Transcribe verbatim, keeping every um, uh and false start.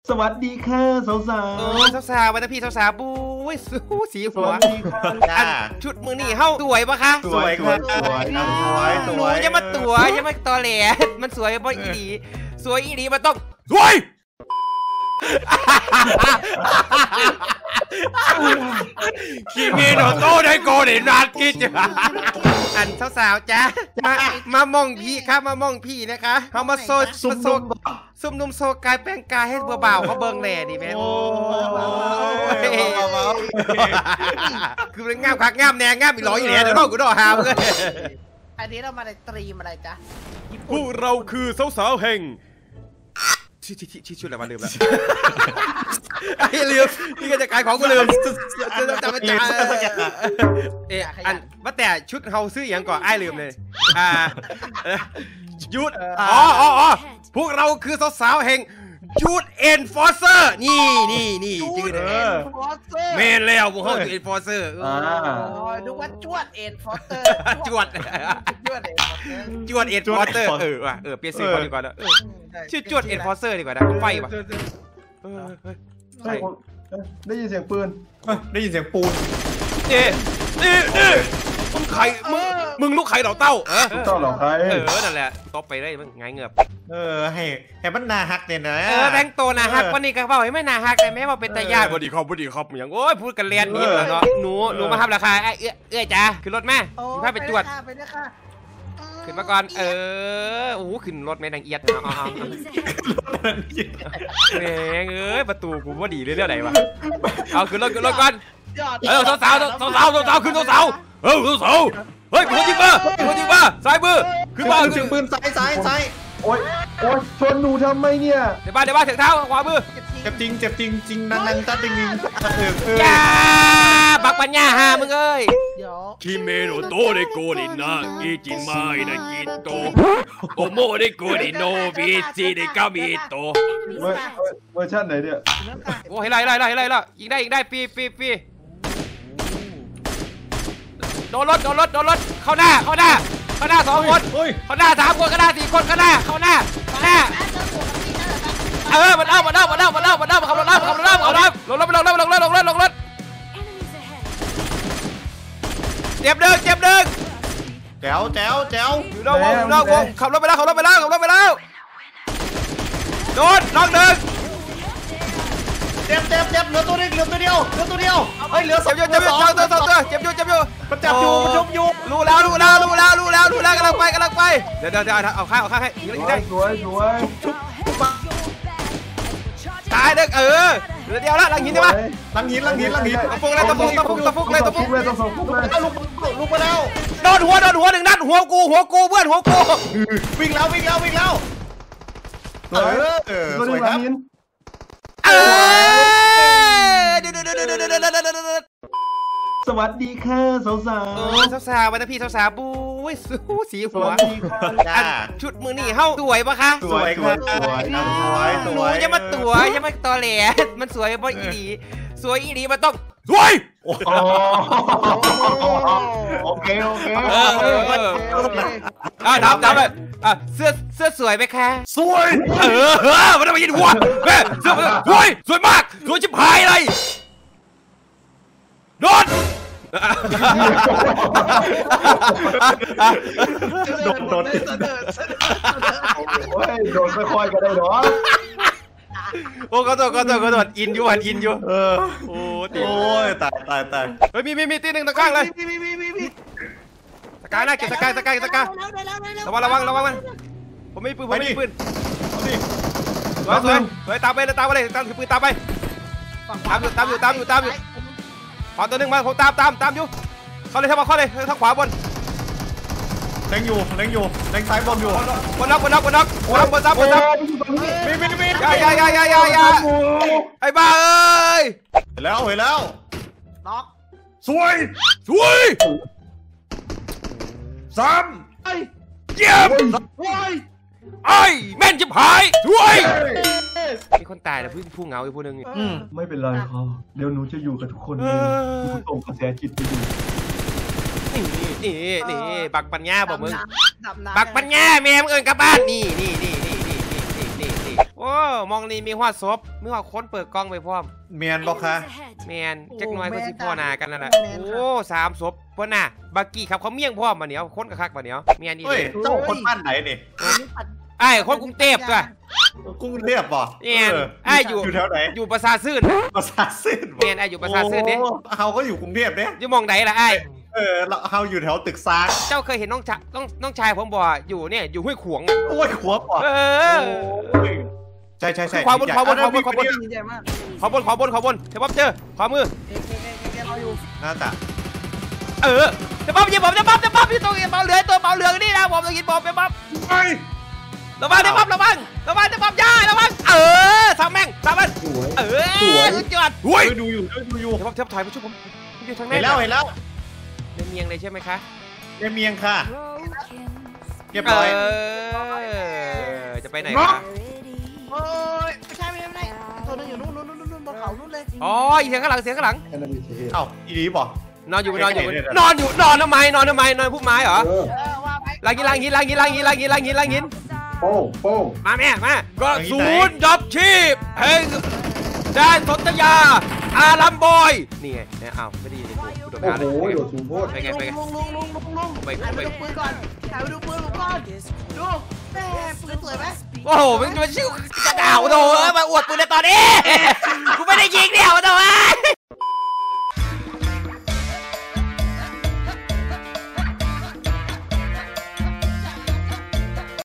สวัสดีค่ะสาวสาวโอ้สาวๆวันนี้พี่สาวๆบุ้ยสีหัวชุดมือนี่เฮ้าสวยปะคะสวยสวยสวยสวยสวยยังมาตัวยังมาตอแหลมันสวยเพราะอีดีสวยอีดีมันต้องสวยคิเมโนโตได้โกเดนากิจอันสาวๆจ้ามามองพี่ครับมามองพี่นะคะเขามาโซซุ่มโซซุ่มนุ่มโซกายแป้งกายให้เบาๆเขาเบิงแหล่ดิแม่คือมันง่ามคักง่ามแนงง่ามอีหลอยอีแหล่เดี๋ยวเรากูดอหาเพื่อนอันนี้เรามาในตรีมอะไรจ๊ะพวกเราคือสาวๆแห่งชื่อชื่อชื่อชื่ออะไรมาลืมแล้วไอ้ลืมนี่ก็จะขายของกูลืมจำไม่ได้เอออันว่าแต่ชุดเฮาซื้ออย่างก่อนไอ้ลืมเลยอ่ายุดอ๋ออ๋อพวกเราคือสาวๆแห่งจูดเอ็นฟอร์เซอร์นี่นี่นี่จืดเอ็นฟอร์เซอร์เมนแล้วพวกเขาจูดเอ็นฟอร์เซอร์ดูว่าจวดเอ็นฟอร์เซอร์จวดจวดเอ็นฟอร์เซอร์จวดเอ็นฟอร์เซอร์เออว่ะเออเปลี่ยนชื่อคนดีกว่านะชื่อจวดเอ็นฟอร์เซอร์ดีกว่านะไฟว่ะได้ยินเสียงปืนได้ยินเสียงปูนเอ๊ะเอ๊ะเอ๊ะมึงใครมึงมึงลูกใครเหล่าเต้าเออเต้าเหล่าใครเออนั่นแหละตบไปได้มึงไงเงือบเออให้ให้มันนาฮักเนี่ยนะเออแบงโตนาฮักวันนี้ก็บอกให้ไม่นาฮักแต่ไม่ว่าเป็นตาญาติวันดีครับวันดีครับอย่างโอ้ยพูดกันเลียนนิดแล้วเนาะหนูหนูมาทำราคาเอื้อเอื้อจ้าขึ้นรถแม่ขึ้นผ้าไปจวดขึ้นมาก่อนเออโอ้ขึ้นรถแม่ดังเอียดอ๋อแม่เอ้ยประตูกูว่าดีเรื่องไหนวะเอาขึ้นรถขึ้นรถก่อนเออสาวสาวสาวสาวสาวขึ้นสาวสาวเออสาวเฮ้ยคนยิงมาคนยิงมาซ้ายมือขึ้นมาขึ้นปืนซ้ายซ้ายซ้ายโอ๊ยโอ๊ยชนหนูทำไมเนี่ยเดี๋ยวบ้านเดี๋ยวบ้านถึงเท้าขวามือเจ็บจริงเจ็บจริงจริงนังนังตัดจริงจริงจ้าบักปัญญาหามึงเอ้ยคิเมโนโตได้โกดินะกิจินมาอินากิโตโอโมได้โกดิโนบิซิได้กามิโตเวอร์ชันไหนเนี่ยโอ้เห็นไรไรไรไรละยิงได้ยิงได้ปีปีปีโดนรถโดนรถโดนรถเข้าหน้าเข้าหน้าเข้าหน้าสองคนเข้าหน้าสามคนเข้าหน้าสี่คนเข้าหน้าเข้าหน้าหน้าเออมันเอามันเอามันเอามันเอามันเอามันขับรถขับรถขับรถขับรถลงรถลงรถลงรถลงรถลงรถเจ็บเดินเจ็บเดินแจ๋วแจ๋วแจ๋วอยู่นอกวงอยู่นอกวงขับรถไปแล้วขับรถไปแล้วขับรถไปแล้วโดนน้องหนึ่งเจ็บเจ็บเจ็บเหลือตัวเดียวเหลือตัวเดียวเหลือตัวเดียวเฮ้ยเหลือสองเจ็บอยู่เจ็บอยู่เจ็บอยู่เจ็บอยู่เจ็บอยู่มันจับอยู่มันชุบอยู่รู้แล้วรู้แล้วรู้แล้วรู้แล้วรู้แล้วกำลังไปกำลังไปเดี๋ยวเดี๋ยวเดี๋ยวเอาข้าวเอาข้าวให้ยิงได้สวยสวยชุบตายเด็กเออเดี๋ยวเดียวละหลังหินใช่ไหมหลังหินหลังหินหลังหินตะฟุกเลยตะฟุกตะฟุกตะฟุกเลยตะฟุกเลยตะฟุกเลยลุกลุกไปแล้วโดนหัวโดนหัวหนึ่งนัดหัวกูหัวกูเพื่อนหัวกูวิ่งแล้ววิ่งแล้ววิ่งแล้วเออเออสวยครับเออสวัสดีค่ะสาวสาวสาวๆวันนี้พี่สาวๆบุ้ยสีหัวชุดมือนี่เฮ้าสวยปะคะสวยสวยสวยหนูยังมาตัวยังมาตอแหลมันสวยเพราะอีดีสวยอีดีมันต้องสวยโอเคโอเคอ่าดับดับเลยอ่ะเสื้อเสื้อสวยไหมคะสวยเออมันต้องมายินหัวแม่เสื้อสวยสวยมากสวยชิบหายเลยโดนโดนโดนโอ้ยโดนค่อยๆก็ได้หรอโอ้ก็ตัวก็ตัวก็ตัวอินอยู่วันอินอยู่เออโอ้โอ้ยตายตายตายเฮ้ยมีมีมีตีหนึ่งตะก้างเลยตะก้างนะเก็บตะก้างตะก้างตะก้างระวังระวังระวังมันผมไม่ปืนผมไม่ปืนสวยสวยสวยตามไปเลยตามไปเลยตามถือปืนตามไปตามอยู่ตามอยู่ตามอยู่ตามอยู่ขวาตัวหนึ่งมาผมตามตามตามอยู่เข้าเลยทางมาเข้าเลยทางขวาบนเล็งอยู่เล็งอยู่เล็งซ้ายบนอยู่บนน็อกบนน็อกบนน็อกบนบนซับบนซับมีมีมียายายายายายาไอ้บ้าเอ้ยเห็นแล้วเห็นแล้วน็อกสวยสวยสามไอ้เยี่ยมไอ้แม่นจิบหายสวยมีคนตายแต่เพิ่งผู้เหงาอีกผู้นึงไม่เป็นไรครับเดี๋ยวหนูจะอยู่กับทุกคนหนูส่งกระแสจิตไปดูนี่นี่นี่บักปัญญาบอกมึงบักปัญญาแม่มึงเอิญกลับบ้านนี่นี่นี่นี่นี่นี่นี่นี่โอ้มองนี่มีหัวศพมีหัวคนเปิดกล้องไปพร้อมเมียนบอกค่ะแมนจักหน่อยก็สิพ่อนากันนั่นแหละโอ้สามศพเพิ่นน่ะบักกี้ครับเขาเมี่ยงพร้อมมาเหนียวคนกระคักมาเหนียวเมียนอีเฮ้ยเจ้าคนบ้านไหนนี่ไอ้คนกรุงเทพตัวกรุงเทพป่ะเมียนไอ้อยู่อยู่แถวไหนอยู่ประสาทซื่นประสาทซื่นเมียนไอ้อยู่ประสาทซื่นเด้โอ้เฮาก็อยู่กรุงเทพเนี่ยอยู่มองไหนล่ะไอ้เออเฮาอยู่แถวตึกซางเจ้าเคยเห็นน้องชายน้องน้องชายผมบอกอยู่เนี่ยอยู่ห้วยขวงโอ้ยหัวป่ะเออใช่ใช่ใช่ขวาบนขวาบนขวาบนขวาบนใหญ่มากขอบนขอบนขอบนเทป๊อปเจอขวามือเอ๊ะเอ๊ะเอ๊ะเอ๊ะเราอยู่น่าจะเออเทป๊อปยิงผมเทป๊อปเทป๊อปที่ตัวเบาเหลือตัวเบาเหลืองนี่นะผมต้องยิงผมเทป๊อปเฮ้ยระวังเทป๊อประวังระวังเทป๊อปย่าระวังเออสามแม่งสามมันเออสุดยอดเฮ้ยดูอยู่ดูอยู่เทป๊อปเทป๊อปถอยมาช่วยผมอยู่ทางไหนเห็นแล้วเห็นแล้วในเมียงเลยใช่ไหมคะเมียงค่ะเรียบเอร้อยอจะไปไหนน็อคะกโอ้ยไม่ใช่ไม่ใช่ไม่ใช่ตัวนึงอยู่นู่นนู่นนู่นนู่นบนเขานู่นเลยอ๋อเสียงข้างหลังเสียงข้างหลังเอ้าอีดีป่ะนอนอยู่นอนอยู่นอนอยู่นอนทำไมนอนทำไมนอนพุ่มไม้เหรอเออว่าไปลังหินลังหินลังหินลังหินลังหินลังหินลังหินโป้งโป้งมาแม่มาก็ศูนย์ดับชีพแห่งแดนสนธยาอารัมบอยนี่ไงเนี่ยอ้าวไม่ดีเลยกูโดนโอ้หาเลโหยโดดสูงโพดไปไงไปไงลุงลุงลุงลุงลุงไปถ่ายไปไปดูปืนก่อนถ่ายไปดูปืนผมก่อนดูแม่ปืนสวยไหมโอ้โหมันจะชื่อจะด่าวโดเออมาอวดปืนในตอนนี้กูไม่ได้ยิงเดี่ยวโดเอ้